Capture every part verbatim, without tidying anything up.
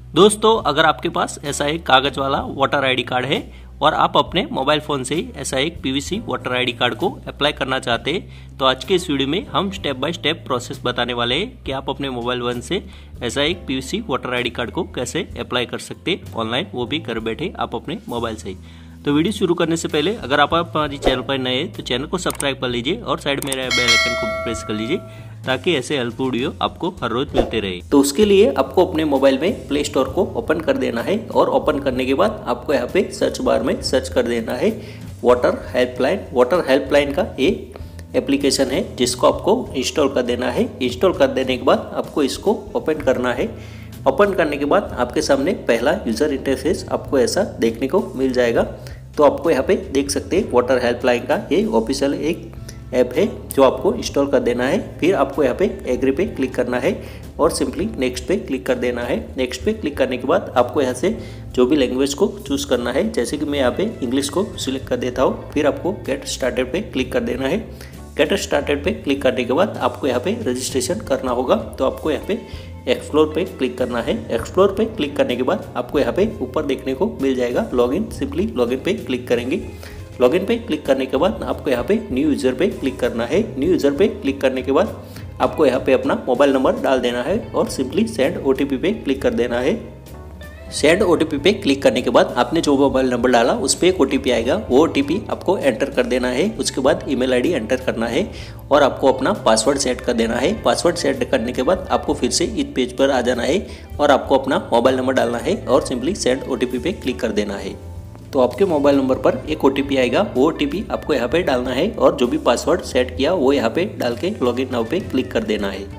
दोस्तों, अगर आपके पास ऐसा एक कागज वाला वोटर आईडी कार्ड है और आप अपने मोबाइल फोन से ही ऐसा एक पीवीसी वोटर आईडी कार्ड को अप्लाई करना चाहते हैं, तो आज के इस वीडियो में हम स्टेप बाय स्टेप प्रोसेस बताने वाले हैं कि आप अपने मोबाइल फोन से ऐसा एक पीवीसी वोटर आईडी कार्ड को कैसे अप्लाई कर सकते हैं ऑनलाइन, वो भी घर बैठे आप अपने मोबाइल से ही। तो वीडियो शुरू करने से पहले अगर आप हमारे चैनल पर नए हैं तो चैनल को सब्सक्राइब कर लीजिए और साइड में बेल आइकन को प्रेस कर लीजिए ताकि ऐसे हेल्पफुल वीडियो आपको हर रोज मिलते रहे। तो उसके लिए आपको अपने मोबाइल में प्ले स्टोर को ओपन कर देना है और ओपन करने के बाद आपको यहाँ पे सर्च बार में सर्च कर देना है वाटर हेल्पलाइन। वाटर हेल्पलाइन का ये एप्लीकेशन है जिसको आपको इंस्टॉल कर देना है। इंस्टॉल कर देने के बाद आपको इसको ओपन करना है। ओपन करने के बाद आपके सामने पहला यूजर इंटरफेस आपको ऐसा देखने को मिल जाएगा। तो आपको यहाँ पे देख सकते हैं वाटर हेल्पलाइन का ये ऑफिशियल एक ऐप है जो आपको इंस्टॉल कर देना है। फिर आपको यहाँ पे एग्री पे क्लिक करना है और सिंपली नेक्स्ट पे क्लिक कर देना है। नेक्स्ट पे क्लिक करने के बाद आपको यहाँ से जो भी लैंग्वेज को चूज़ करना है, जैसे कि मैं यहाँ पे इंग्लिश को सिलेक्ट कर देता हूँ। फिर आपको गेट स्टार्टेड पे क्लिक कर देना है। गेट स्टार्टेड पे क्लिक करने के बाद आपको यहाँ पे रजिस्ट्रेशन करना होगा। तो आपको यहाँ पे एक्सप्लोर पे क्लिक करना है। एक्सप्लोर पे क्लिक करने के बाद आपको यहाँ पे ऊपर देखने को मिल जाएगा लॉगिन। सिंपली लॉगिन पे क्लिक करेंगे। लॉगिन पे क्लिक करने के बाद आपको यहाँ पे न्यू यूज़र पे क्लिक करना है। न्यू यूज़र पे क्लिक करने के बाद आपको यहाँ पे अपना मोबाइल नंबर डाल देना है और सिंपली सेंड ओटीपी पे क्लिक कर देना है। सेंड ओटीपी पे क्लिक करने के बाद आपने जो मोबाइल नंबर डाला उस पर एक ओटीपी आएगा, वो ओटीपी आपको एंटर कर देना है। उसके बाद ईमेल आईडी एंटर करना है और आपको अपना पासवर्ड सेट कर देना है। पासवर्ड सेट करने के बाद आपको फिर से इस पेज पर आ जाना है और आपको अपना मोबाइल नंबर डालना है और सिंपली सेंड ओटीपी पे क्लिक कर देना है। तो आपके मोबाइल नंबर पर एक ओटीपी आएगा, वो ओटीपी आपको यहाँ पे डालना है और जो भी पासवर्ड सेट किया वो यहाँ पे डाल के लॉगिन नाउ पे क्लिक कर देना है।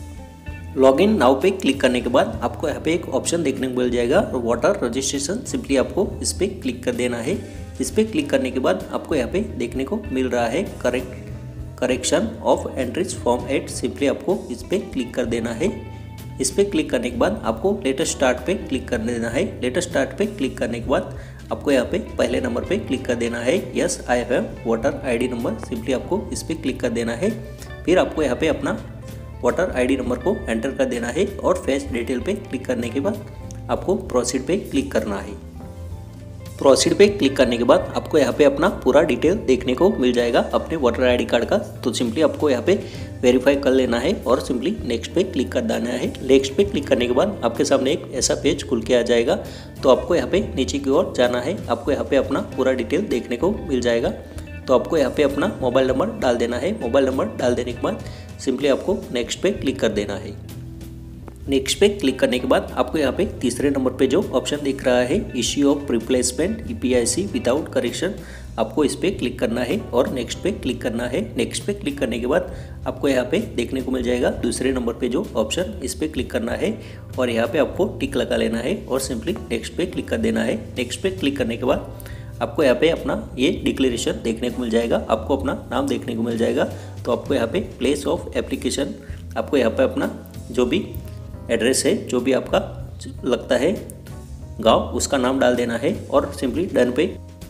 लॉगिन नाउ पे क्लिक करने के बाद आपको यहाँ पे एक ऑप्शन देखने को मिल जाएगा वाटर रजिस्ट्रेशन। सिंपली आपको इस पर क्लिक कर देना है। इस पर क्लिक करने के बाद आपको यहाँ पे देखने को मिल रहा है correct correction of entries form eight. Simply आपको इस पर क्लिक कर देना है। इस पर क्लिक करने के बाद आपको लेटेस्ट स्टार्ट पे क्लिक कर देना है। लेटेस्ट स्टार्ट पे क्लिक करने के बाद आपको यहाँ पे पहले नंबर पे क्लिक कर देना है, yes I have voter ID number. Simply आपको इस पर क्लिक कर देना है। फिर आपको यहाँ पे अपना वोटर आईडी नंबर को एंटर कर देना है और फेच डिटेल पे क्लिक करने के बाद आपको प्रोसीड पे क्लिक करना है। प्रोसीड पे क्लिक करने के बाद आपको यहाँ पे अपना पूरा डिटेल देखने को मिल जाएगा अपने वोटर आईडी कार्ड का। तो सिंपली आपको यहाँ पे वेरीफाई कर लेना है और सिंपली नेक्स्ट पे क्लिक कर देना है। नेक्स्ट पे क्लिक करने के बाद आपके सामने एक ऐसा पेज खुल के आ जाएगा। तो आपको यहाँ पे नीचे की ओर जाना है। आपको यहाँ पे अपना पूरा डिटेल देखने को मिल जाएगा। तो आपको यहाँ पे अपना मोबाइल नंबर डाल देना है। मोबाइल नंबर डाल देने के बाद सिंपली आपको नेक्स्ट पे क्लिक कर देना है। नेक्स्ट पे क्लिक करने के बाद आपको यहाँ पे तीसरे नंबर पे जो ऑप्शन दिख रहा है issue of replacement EPIC without correction, आपको इस पर क्लिक करना है और नेक्स्ट पे क्लिक करना है। नेक्स्ट पे क्लिक करने के बाद आपको यहाँ पे देखने को मिल जाएगा दूसरे नंबर पे जो ऑप्शन, इस पर क्लिक करना है और यहाँ पे आपको टिक लगा लेना है और सिंपली नेक्स्ट पे क्लिक कर देना है। नेक्स्ट पे क्लिक करने के बाद आपको यहाँ पे अपना ये डिक्लेरेशन देखने को मिल जाएगा। आपको अपना नाम देखने को मिल जाएगा। तो आपको यहाँ पे प्लेस ऑफ एप्लीकेशन, आपको यहाँ पे अपना जो भी एड्रेस है, जो भी आपका लगता है गांव, उसका नाम डाल देना है और सिंपली डन पे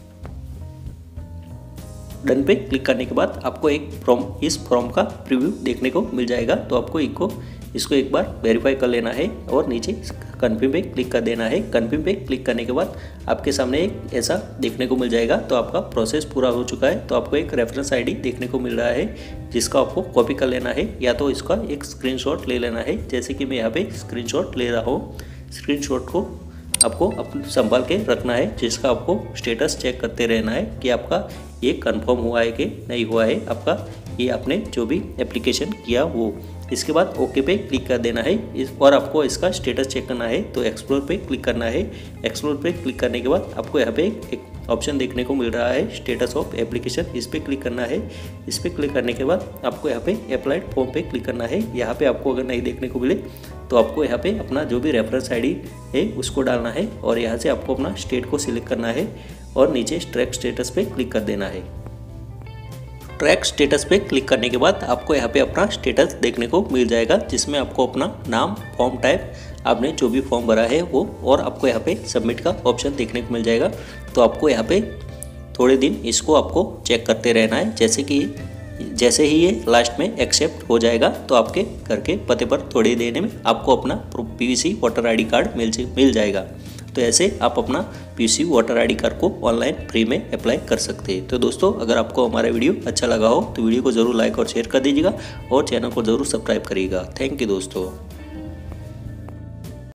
डन पे क्लिक करने के बाद आपको एक फॉर्म इस फॉर्म का प्रीव्यू देखने को मिल जाएगा। तो आपको इसको इसको एक बार वेरीफाई कर लेना है और नीचे कन्फर्म पे क्लिक कर देना है। कन्फर्म पे क्लिक करने के बाद आपके सामने एक ऐसा देखने को मिल जाएगा। तो आपका प्रोसेस पूरा हो चुका है। तो आपको एक रेफरेंस आईडी देखने को मिल रहा है जिसका आपको कॉपी कर लेना है या तो इसका एक स्क्रीनशॉट ले लेना है, जैसे कि मैं यहाँ पे स्क्रीनशॉट ले रहा हूँ। स्क्रीनशॉट को आपको अपने संभाल के रखना है, जिसका आपको स्टेटस चेक करते रहना है कि आपका ये कंफर्म हुआ है कि नहीं हुआ है, आपका ये आपने जो भी एप्लीकेशन किया वो। इसके बाद ओके पे क्लिक कर देना है इस और आपको इसका स्टेटस चेक करना है। तो एक्सप्लोर पे क्लिक करना है। एक्सप्लोर पे क्लिक करने के बाद आपको यहाँ पे एक ऑप्शन देखने को मिल रहा है स्टेटस ऑफ एप्लीकेशन, इस पर क्लिक करना है। इस पर क्लिक करने के बाद आपको यहाँ पे अप्लाइड फॉर्म पे क्लिक करना है। यहाँ पे आपको अगर नहीं देखने को मिले तो आपको यहाँ पे अपना जो भी रेफरेंस आईडी है उसको डालना है और यहाँ से आपको अपना स्टेट को सिलेक्ट करना है और नीचे ट्रैक स्टेटस पे क्लिक कर देना है। ट्रैक स्टेटस पे क्लिक करने के बाद आपको यहाँ पे अपना स्टेटस देखने को मिल जाएगा, जिसमें आपको अपना नाम, फॉर्म टाइप, आपने जो भी फॉर्म भरा है वो, और आपको यहाँ पे सबमिट का ऑप्शन देखने को मिल जाएगा। तो आपको यहाँ पे थोड़े दिन इसको आपको चेक करते रहना है, जैसे कि जैसे ही ये लास्ट में एक्सेप्ट हो जाएगा तो आपके घर के पते पर थोड़ी देर में आपको अपना पीवीसी वोटर आईडी कार्ड मिल मिल जाएगा। तो ऐसे आप अपना पीवीसी वोटर आईडी कार्ड को ऑनलाइन फ्री में अप्लाई कर सकते हैं। तो दोस्तों, अगर आपको हमारा वीडियो अच्छा लगा हो तो वीडियो को ज़रूर लाइक और शेयर कर दीजिएगा और चैनल को ज़रूर सब्सक्राइब करिएगा। थैंक यू दोस्तों।